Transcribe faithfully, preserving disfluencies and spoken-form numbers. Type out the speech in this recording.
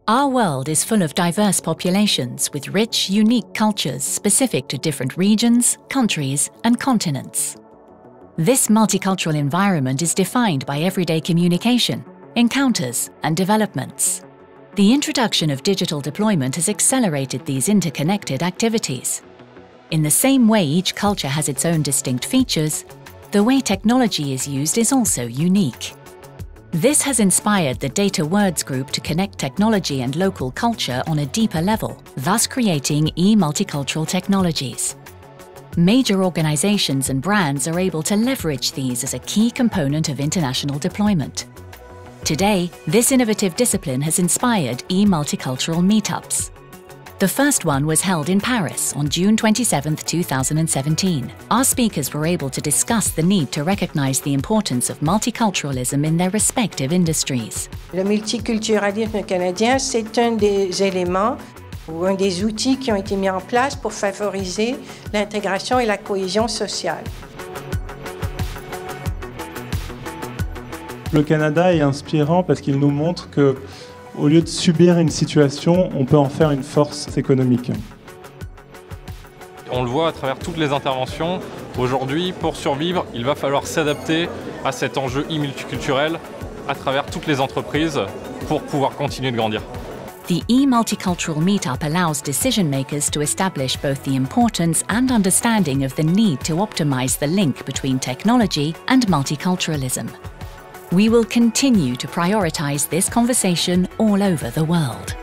Our world is full of diverse populations with rich, unique cultures specific to different regions, countries, and continents. This multicultural environment is defined by everyday communication, encounters, and developments. The introduction of digital deployment has accelerated these interconnected activities. In the same way each culture has its own distinct features, the way technology is used is also unique. This has inspired the Data Words Group to connect technology and local culture on a deeper level, thus creating e-multicultural technologies. Major organizations and brands are able to leverage these as a key component of international deployment. Today, this innovative discipline has inspired e-multicultural meetups. The first one was held in Paris on June twenty-seventh, two thousand seventeen. Our speakers were able to discuss the need to recognize the importance of multiculturalism in their respective industries. Le multiculturalisme canadien, c'est un des éléments ou un des outils qui ont été mis en place pour favoriser l'intégration et la cohésion sociale. Le Canada est inspirant parce qu'il nous montre que, au lieu de subir une situation, on peut en faire une force économique. On le voit à travers toutes les interventions. Aujourd'hui, pour survivre, il va falloir s'adapter à cet enjeu e-multiculturel à travers toutes les entreprises pour pouvoir continuer de grandir. The e-multicultural meetup allows decision makers to establish both the importance and understanding of the need to optimize the link between technology and multiculturalism. We will continue to prioritize this conversation all over the world.